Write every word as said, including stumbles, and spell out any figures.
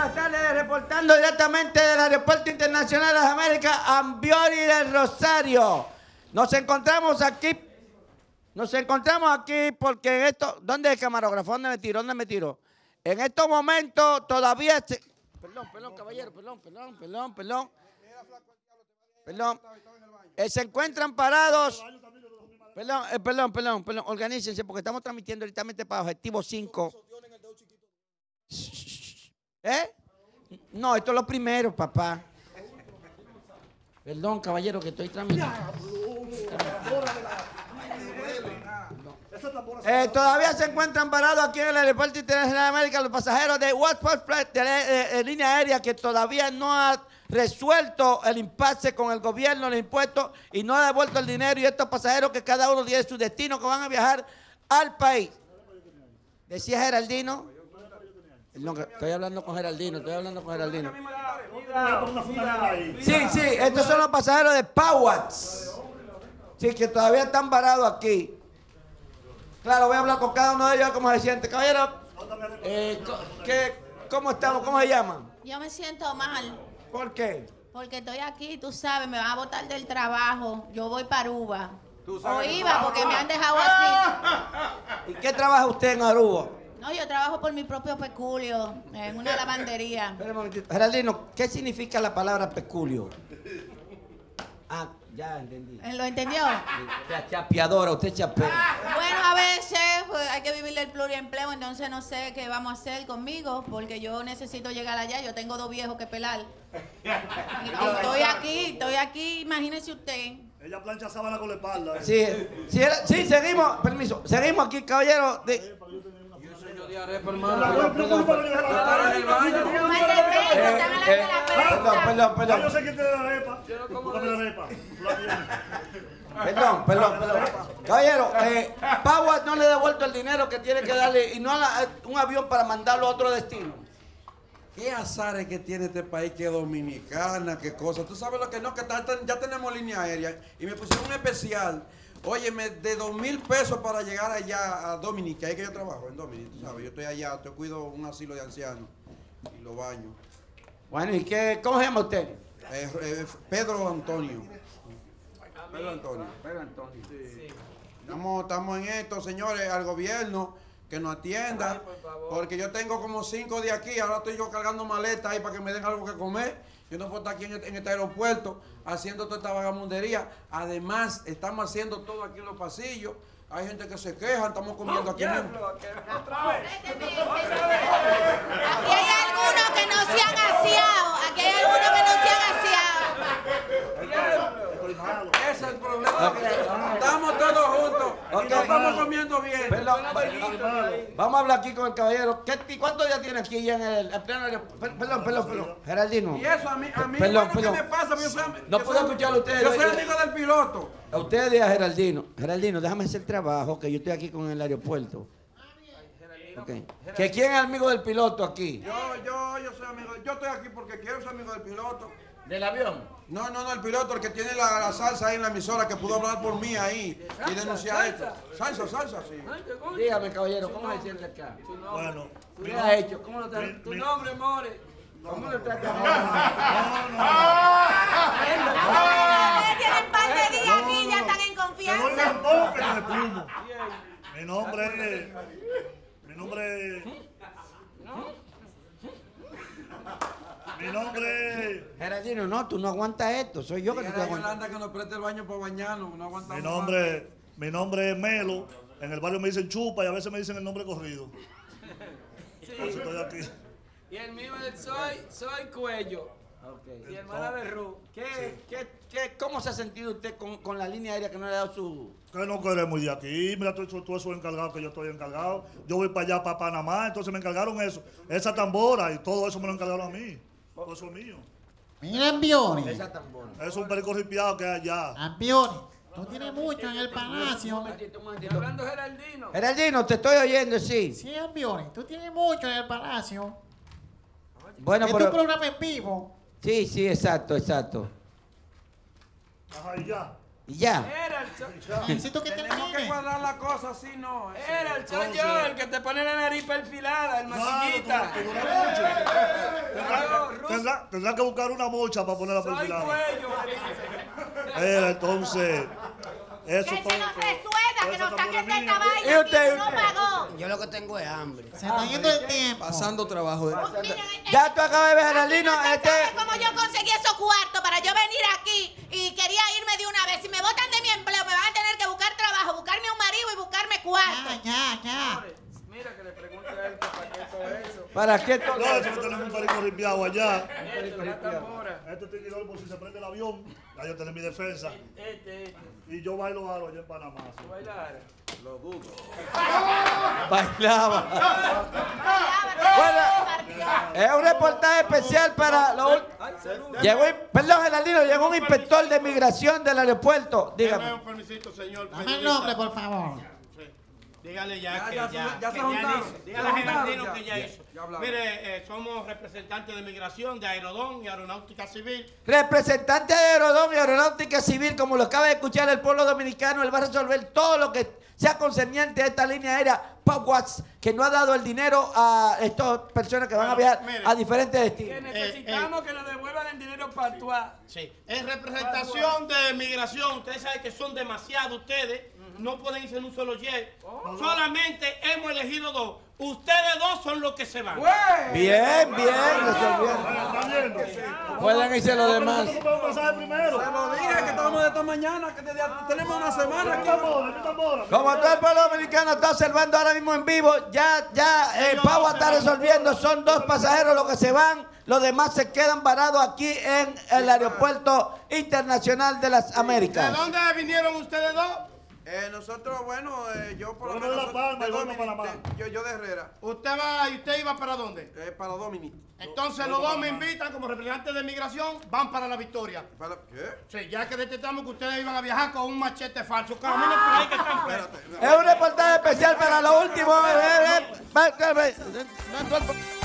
buenas tardes, reportando directamente del Aeropuerto Internacional de las Américas, Ambiori del Rosario. Nos encontramos aquí, nos encontramos aquí porque en esto, ¿dónde es el camarógrafo? ¿Dónde me tiro? ¿Dónde me tiro? En estos momentos todavía se, perdón, perdón, caballero, perdón, perdón, perdón, perdón, perdón, eh, se encuentran parados, perdón, eh, perdón, perdón, perdón, organícense porque estamos transmitiendo directamente para Objetivo cinco. ¿Eh? No, esto es lo primero, papá. Perdón, caballero, que estoy transmitiendo. Eh, todavía se encuentran parados aquí en el Aeropuerto Internacional de América los pasajeros de Watford Flight, de, de, de línea aérea, que todavía no ha resuelto el impasse con el gobierno, los impuestos, y no ha devuelto el dinero, y estos pasajeros que cada uno tiene su destino, que van a viajar al país. Decía Geraldino. No, estoy hablando con Geraldino, estoy hablando con Geraldino. Sí, sí, estos son los pasajeros de Powats. Sí, que todavía están varados aquí. Claro, voy a hablar con cada uno de ellos como se siente. Caballero, eh, ¿qué, ¿cómo estamos? ¿Cómo se llaman? Yo me siento mal. ¿Por qué? Porque estoy aquí, tú sabes, me van a botar del trabajo. Yo voy para Aruba. O iba porque me han dejado aquí. ¿Y qué trabaja usted en Aruba? No, yo trabajo por mi propio peculio, en una lavandería. Espera un momentito. Geraldino, ¿qué significa la palabra peculio? Ah, ya entendí. ¿Lo entendió? Usted chapeadora, usted chapea. Bueno, a veces pues, hay que vivir el pluriempleo, entonces no sé qué vamos a hacer conmigo, porque yo necesito llegar allá, yo tengo dos viejos que pelar. Y, y estoy aquí, estoy aquí, imagínese usted. Ella plancha sábana con la espalda. ¿eh? Sí, sí, era, sí, seguimos, permiso, seguimos aquí, caballero. De, Perdón, perdón, perdón. Yo sé quién te da la arepa. Búscame la arepa. Perdón, perdón, perdón. Caballero, eh, Powat no le ha devuelto el dinero que tiene que darle y no a la, un avión para mandarlo a otro destino. ¿Qué azares que tiene este país, que Dominicana, qué cosas? Tú sabes lo que no, que está, ya tenemos línea aérea y me pusieron un especial. Óyeme, de dos mil pesos para llegar allá a Dominica, ahí que yo trabajo en Dominica, tú sabes, yo estoy allá, yo cuido un asilo de ancianos y lo baño. Bueno, ¿y qué, cómo se llama usted? Eh, eh, Pedro Antonio. Pedro Antonio. Pedro Antonio. Sí. Estamos, estamos en esto, señores, al gobierno que nos atienda, porque yo tengo como cinco de aquí, ahora estoy yo cargando maletas ahí para que me den algo que comer. Yo no puedo estar aquí en este, en este aeropuerto haciendo toda esta vagamundería. Además, estamos haciendo todo aquí en los pasillos. Hay gente que se queja, estamos comiendo aquí mismo. Aquí hay algunos que no se han aseado. Aquí hay algunos que no se han aseado. Ese es el problema. Okay. Estamos todos juntos. Okay. Y no estamos comiendo bien. Perdón, vamos a hablar aquí con el caballero. ¿Qué, ¿Cuántos días tiene aquí ya en el, el pleno? Perdón, perdón, perdón. Geraldino. Y eso a mí, a mí perdón, bueno, perdón. ¿qué me pasa? Yo soy, no yo puedo soy, escucharlo a ustedes. Yo soy amigo del piloto. A ustedes días, Geraldino. Geraldino, déjame hacer trabajo, que yo estoy aquí con el aeropuerto. Okay. ¿Que quién es amigo del piloto aquí? Yo, yo, yo soy amigo. Yo estoy aquí porque quiero ser amigo del piloto. ¿Del avión? No, no, no, el piloto, el que tiene la, la salsa ahí en la emisora, que pudo hablar por mí ahí y denunciar esto. Salsa, salsa, sí. Dígame, caballero, ¿cómo se siente acá? Bueno. ¿Qué has hecho? ¿Cómo lo tratas? ¿Tu nombre, More? ¿Cómo lo tratas? Ustedes tienen par de días aquí, ya están en confianza. Mi nombre es... Mi nombre es... Mi nombre es... Geraldino, no, tú no aguantas esto, soy yo que te estoy aguantando. que nos preste el baño para bañarnos, no aguantamos. Mi nombre, mi nombre es Melo. En el barrio me dicen Chupa y a veces me dicen el nombre corrido. Sí. Por eso estoy aquí. Y el mío es Soy, soy Cuello. Okay. Y hermana de Ru. ¿Qué, sí. qué, qué, ¿Cómo se ha sentido usted con, con la línea aérea que no le ha dado su...? Que no queremos ir de aquí. Mira, tú, tú esos encargados que yo estoy encargado. Yo voy para allá, para Panamá, entonces me encargaron eso. Esa tambora y todo eso me lo encargaron a mí. Todo eso es mío. Mira, Ambiori. Esa tambora. Es un perico ripiado que hay allá. Ambiori, tú tienes mucho en el palacio. Un momentito, un momentito. Hablando Geraldino. Geraldino, te estoy oyendo, sí. Sí, Ambiori, tú tienes mucho en el palacio. Bueno, es pero... tu programa en vivo. Sí, sí, exacto, exacto. Ajá, y ya. Y ya. Era el soy, Necesito que Tenemos que termine. cuadrar la cosa así, no. eso. era el soy yo, el que te pone la nariz perfilada, el Claro, masillita. tú- tú duras mucho. Claro, Tendrá, Rus- tendrá- tendrá que buscar una mocha para ponerla soy perfilada. cuello, me dice. Era entonces. Eso Que todo- se nos todo- resuelva, toda que esa nos saquen de tamborería. esta vaina ¿Y aquí, usted? que no pagó. Yo lo que tengo es hambre. Se está yendo el tiempo. Pasando trabajo. de- Miren, Ya tú acabas de ver, Geraldino, aquí no se este... sabe cómo yo conseguí esos cuartos para yo venir aquí y quería irme de una vez. Si me botan de mi empleo, me van a tener que buscar trabajo, buscarme un marido y buscarme cuarto. Ya, ya, ya. Mira que le pregunte a él que para qué todo eso. ¿Para qué? to- No, eso que tenemos un perico limpiado allá. Esto, la tambora. Este tiquidor por si se prende el avión. Ya yo tengo mi defensa. Este, este. Y yo bailo aro allá en Panamá. sí. Bailar. Bailaba. Bueno, es un reportaje especial para los ul- Llegó, un- perdón, Geraldino, llegó un inspector de migración del aeropuerto. Dame Dígame. un permisito, señor. Dame el periodista. nombre, por favor. Sí. Dígale ya, Ya, que ya ya, se- ya que se ya juntaron. hizo. Se Dígale a juntaron, Geraldino ya. que ya Ya, hizo. ya hablamos. Mire, eh, somos representantes de migración, de Aerodón y Aeronáutica Civil. Representante de Aerodón y Aeronáutica Civil, como lo acaba de escuchar el pueblo dominicano, él va a resolver todo lo que sea concerniente a esta línea aérea Pawats, que no ha dado el dinero a estas personas que van a Bueno, viajar mire. a diferentes Que destinos. necesitamos que nos devuelvan el dinero para actuar. Sí. En representación de migración, ustedes saben que son demasiados ustedes. No pueden irse en un solo jet. Solamente hemos elegido dos. Ustedes dos son los que se van. Bien, bien, resolvieron. ¿Están viendo? Pueden irse los demás. ¿Cómo podemos pasar primero? Te lo dije que estábamos de esta mañana, que desde a- tenemos una semana ¿Qué aquí. tambora? ¿Qué tambora? Como todo el pueblo dominicano está observando ahora mismo en vivo, ya, ya eh, Pau está resolviendo, son dos pasajeros los que se van, los demás se quedan varados aquí en el aeropuerto internacional de las ¿De Américas. dónde vinieron ustedes dos? Eh, nosotros, bueno, eh, yo por lo Yo de menos. La Palma, de yo vengo Domini- para Panamá. de- yo, yo de Herrera, Usted va y usted iba para dónde? eh, para Domini. Entonces los dos me invitan como representantes de migración, van para la Victoria. Para- ¿Qué? Sí, ya que detectamos que ustedes iban a viajar con un machete falso. Caminen por ahí que están fuera. Es un reportaje especial para lo último. eh, eh, eh, eh, eh, eh, eh,